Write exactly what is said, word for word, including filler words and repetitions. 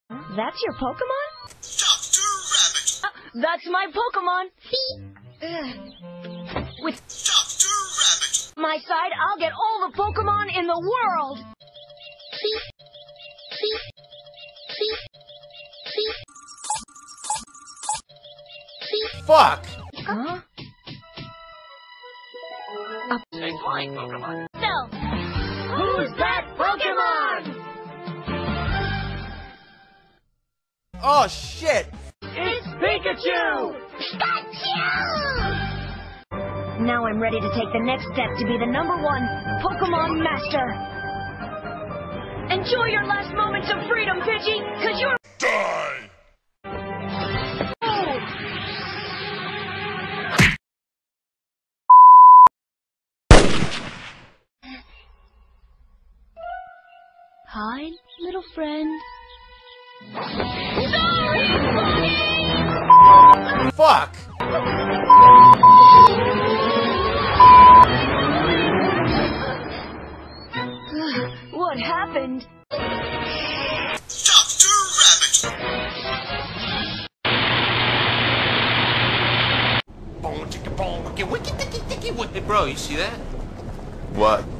That's your Pokemon? Doctor Rabbit! Uh, that's my Pokemon! With Doctor Rabbit! my side, I'll get all the Pokemon in the world! Fuck! Huh? Say flying Pokemon. No! Who's that Pokemon? Oh shit! It's Pikachu! Pikachu! Now I'm ready to take the next step to be the number one Pokemon Master. Enjoy your last moments of freedom, Pidgey, cause you're— Die! Hi, little friend. Sorry, buddy! Fuck! What happened? Doctor Rabbit! Hey bro, you see that? What?